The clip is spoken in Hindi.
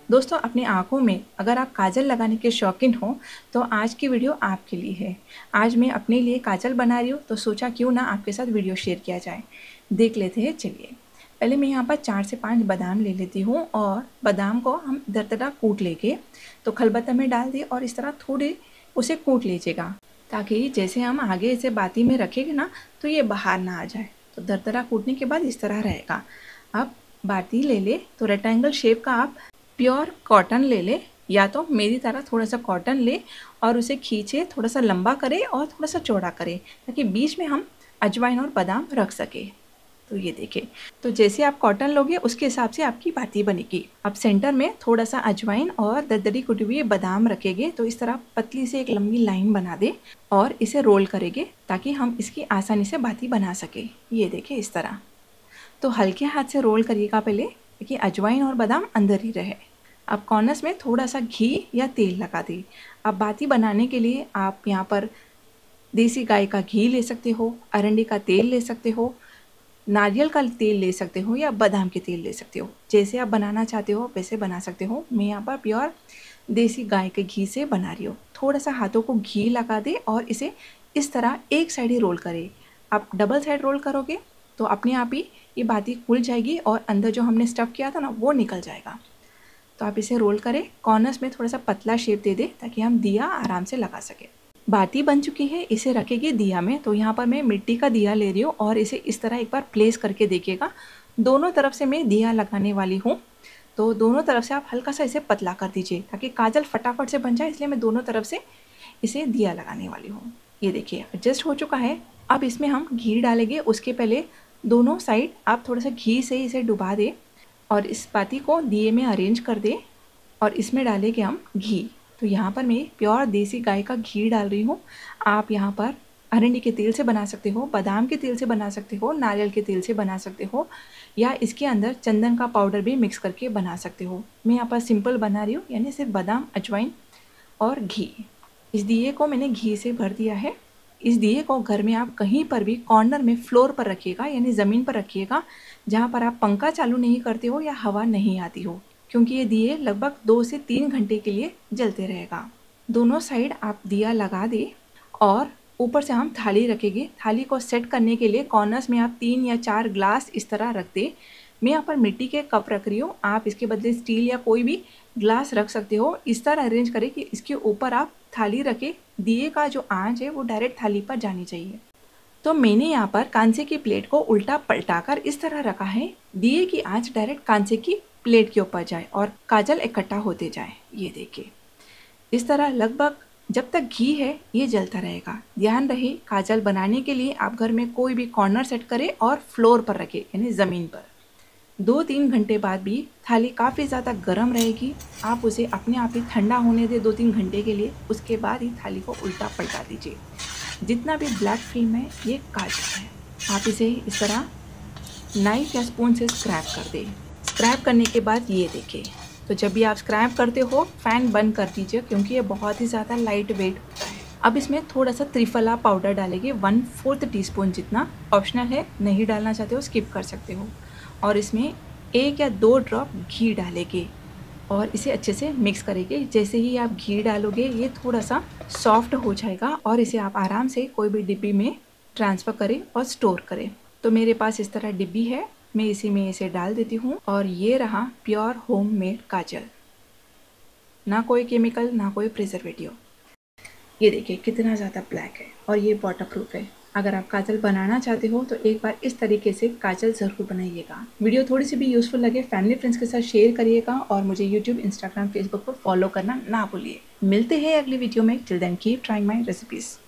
दोस्तों, अपनी आँखों में अगर आप काजल लगाने के शौकीन हो तो आज की वीडियो आपके लिए है। आज मैं अपने लिए काजल बना रही हूँ तो सोचा क्यों ना आपके साथ वीडियो शेयर किया जाए। देख लेते हैं, चलिए। पहले मैं यहाँ पर 4 से 5 बादाम ले लेती हूँ और बादाम को हम दरदरा कूट लेके तो खलबत्ता में डाल दिए और इस तरह थोड़े उसे कूट लीजिएगा, ताकि जैसे हम आगे इसे बाती में रखेंगे ना तो ये बाहर ना आ जाए। तो दरदरा कूटने के बाद इस तरह रहेगा। अब बाती ले ले तो रेक्टेंगल शेप का आप प्योर कॉटन ले ले, या तो मेरी तरह थोड़ा सा कॉटन ले और उसे खींचे, थोड़ा सा लंबा करे और थोड़ा सा चौड़ा करे, ताकि बीच में हम अजवाइन और बादाम रख सके। तो ये देखिए, तो जैसे आप कॉटन लोगे उसके हिसाब से आपकी बाती बनेगी। अब सेंटर में थोड़ा सा अजवाइन और दरदरी कुटी हुई बादाम रखेंगे तो इस तरह पतली से एक लंबी लाइन बना दे और इसे रोल करेंगे ताकि हम इसकी आसानी से बाती बना सके। ये देखिए इस तरह। तो हल्के हाथ से रोल करिएगा पहले, ताकि अजवाइन और बादाम अंदर ही रहे। अब कॉर्नर्स में थोड़ा सा घी या तेल लगा दें। अब बाती बनाने के लिए आप यहाँ पर देसी गाय का घी ले सकते हो, अरंडी का तेल ले सकते हो, नारियल का तेल ले सकते हो या बादाम के तेल ले सकते हो। जैसे आप बनाना चाहते हो वैसे बना सकते हो। मैं यहाँ पर प्योर देसी गाय के घी से बना रही हूँ। थोड़ा सा हाथों को घी लगा दे और इसे इस तरह एक साइड ही रोल करें। आप डबल साइड रोल करोगे तो अपने आप ही ये बाती खुल जाएगी और अंदर जो हमने स्टफ़ किया था ना वो निकल जाएगा। तो आप इसे रोल करें, कॉर्नर्स में थोड़ा सा पतला शेप दे दे ताकि हम दिया आराम से लगा सकें। बाती बन चुकी है, इसे रखेगी दिया में। तो यहाँ पर मैं मिट्टी का दिया ले रही हूँ और इसे इस तरह एक बार प्लेस करके देखिएगा। दोनों तरफ से मैं दिया लगाने वाली हूँ, तो दोनों तरफ से आप हल्का सा इसे पतला कर दीजिए ताकि काजल फटाफट से बन जाए, इसलिए मैं दोनों तरफ से इसे दिया लगाने वाली हूँ। ये देखिए एडजस्ट हो चुका है। अब इसमें हम घी डालेंगे। उसके पहले दोनों साइड आप थोड़ा सा घी से इसे डुबा दें और इस बाती को दिए में अरेंज कर दें और इसमें डालेंगे हम घी। तो यहाँ पर मैं प्योर देसी गाय का घी डाल रही हूँ। आप यहाँ पर अरंडी के तेल से बना सकते हो, बादाम के तेल से बना सकते हो, नारियल के तेल से बना सकते हो, या इसके अंदर चंदन का पाउडर भी मिक्स करके बना सकते हो। मैं यहाँ पर सिंपल बना रही हूँ, यानी सिर्फ बादाम, अजवाइन और घी। इस दिए को मैंने घी से भर दिया है। इस दिए को घर में आप कहीं पर भी कॉर्नर में फ्लोर पर रखिएगा, यानी ज़मीन पर रखिएगा, जहाँ पर आप पंखा चालू नहीं करते हो या हवा नहीं आती हो, क्योंकि ये दिए लगभग 2 से 3 घंटे के लिए जलते रहेगा। दोनों साइड आप दिया लगा दें और ऊपर से हम थाली रखेंगे। थाली को सेट करने के लिए कॉर्नर्स में आप 3 या 4 ग्लास इस तरह रख दें। मैं यहाँ पर मिट्टी के कप रख रही हूँ, आप इसके बदले स्टील या कोई भी ग्लास रख सकते हो। इस तरह अरेंज करें कि इसके ऊपर आप थाली रखें। दिए का जो आंच है वो डायरेक्ट थाली पर जानी चाहिए। तो मैंने यहाँ पर कांसे की प्लेट को उल्टा पलटाकर इस तरह रखा है, दिए की आंच डायरेक्ट कांसे की प्लेट के ऊपर जाए और काजल इकट्ठा होते जाए। ये देखिए इस तरह लगभग जब तक घी है ये जलता रहेगा। ध्यान रहे, काजल बनाने के लिए आप घर में कोई भी कॉर्नर सेट करें और फ्लोर पर रखें, यानी ज़मीन पर। 2-3 घंटे बाद भी थाली काफ़ी ज़्यादा गर्म रहेगी। आप उसे अपने आप ही ठंडा होने दें 2-3 घंटे के लिए। उसके बाद ही थाली को उल्टा पलटा दीजिए। जितना भी ब्लैक फिल्म है ये काजल है। आप इसे इस तरह नाइफ या स्पून से स्क्रैप कर दें। स्क्रैप करने के बाद ये देखें, तो जब भी आप स्क्रैप करते हो फ़ैन बंद कर दीजिए, क्योंकि ये बहुत ही ज़्यादा लाइट वेट होता है। अब इसमें थोड़ा सा त्रिफला पाउडर डालेंगे, 1/4 टीस्पून जितना। ऑप्शनल है, नहीं डालना चाहते हो स्किप कर सकते हो। और इसमें 1 या 2 ड्रॉप घी डालेंगे और इसे अच्छे से मिक्स करेंगे। जैसे ही आप घी डालोगे ये थोड़ा सा सॉफ्ट हो जाएगा और इसे आप आराम से कोई भी डिब्बी में ट्रांसफ़र करें और स्टोर करें। तो मेरे पास इस तरह डिब्बी है, मैं इसी में इसे डाल देती हूँ और ये रहा प्योर होममेड काजल। ना कोई केमिकल, ना कोई प्रिजर्वेटिव। ये देखिए कितना ज़्यादा ब्लैक है और ये वाटरप्रूफ है। अगर आप काजल बनाना चाहते हो तो एक बार इस तरीके से काजल ज़रूर बनाइएगा। वीडियो थोड़ी सी भी यूज़फुल लगे फैमिली फ्रेंड्स के साथ शेयर करिएगा और मुझे यूट्यूब, इंस्टाग्राम, फेसबुक पर फॉलो करना ना भूलिए। मिलते हैं अगली वीडियो में। Till then keep trying my recipes.